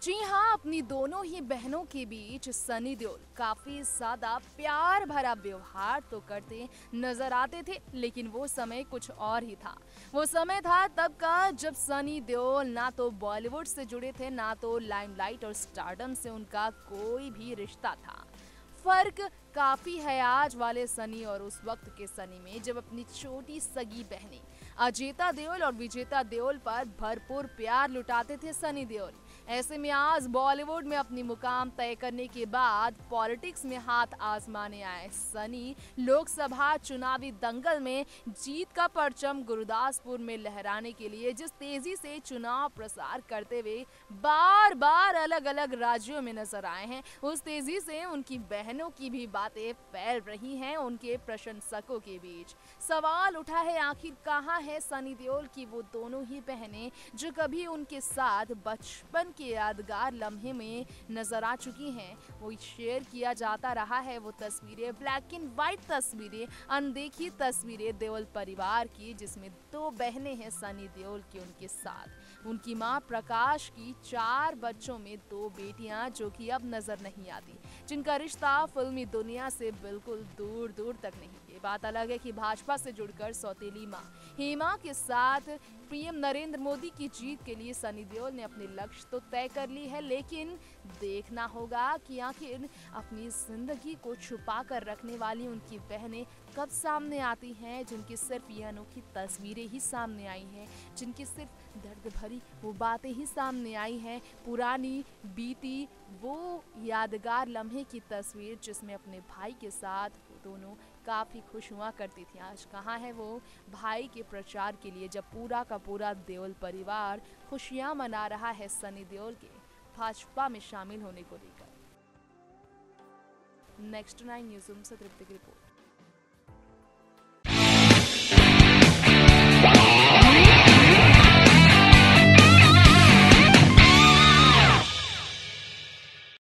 जी हाँ, अपनी दोनों ही बहनों के बीच सनी देओल काफी ज्यादा प्यार भरा व्यवहार तो करते नजर आते थे, लेकिन वो समय कुछ और ही था। वो समय था तब का जब सनी देओल ना तो बॉलीवुड से जुड़े थे, ना तो लाइमलाइट और स्टारडम से उनका कोई भी रिश्ता था। फर्क काफी है आज वाले सनी और उस वक्त के सनी में, जब अपनी छोटी सगी बहनें अजेता देओल और विजेता देओल पर भरपूर प्यार लुटाते थे सनी देओल। ऐसे में आज बॉलीवुड में अपनी मुकाम तय करने के बाद पॉलिटिक्स में हाथ आजमाने आए सनी लोकसभा चुनावी दंगल में जीत का परचम गुरदासपुर में लहराने के लिए जिस तेजी से चुनाव प्रसार करते हुए बार बार अलग अलग राज्यों में नजर आए हैं, उस तेजी से उनकी बहनों की भी बातें फैल रही हैं उनके प्रशंसकों के बीच। सवाल उठा है, आखिर कहाँ है सनी देओल की वो दोनों ही बहनें जो कभी उनके साथ बचपन के यादगार लम्हे में नजर आ चुकी हैं। वो शेयर किया जाता रहा है वो तस्वीरें, ब्लैक एंड व्हाइट तस्वीरें, अनदेखी तस्वीरें देओल परिवार की, जिसमें दो बहनें हैं सनी देओल की उनके साथ। उनकी मां प्रकाश की 4 बच्चों में 2 बेटियां जो कि अब नजर नहीं आती, जिनका रिश्ता फिल्मी दुनिया से बिल्कुल दूर दूर तक नहीं। ये बात अलग है कि भाजपा से जुड़कर सौतेली मां हेमा के साथ पीएम नरेंद्र मोदी की जीत के लिए सनी देओल ने अपने लक्ष्य तो तय कर ली है, लेकिन देखना होगा कि आखिर अपनी जिंदगी को छुपा कर रखने वाली उनकी बहनें कब सामने आती हैं, जिनकी सिर्फ ये अनोखी तस्वीरें ही सामने आई हैं, जिनकी सिर्फ दर्द भरी वो बातें ही सामने आई हैं, पुरानी बीती वो यादगार लम्हे की तस्वीर जिसमें अपने भाई के साथ वो दोनों काफ़ी खुश हुआ करती थी। आज कहाँ है वो भाई के प्रचार के लिए, जब पूरा का पूरा देओल परिवार खुशियाँ मना रहा है सनी देओल के भाजपा में शामिल होने को लेकर। नेक्स्ट 9 न्यूज़ से तृप्ति की रिपोर्ट।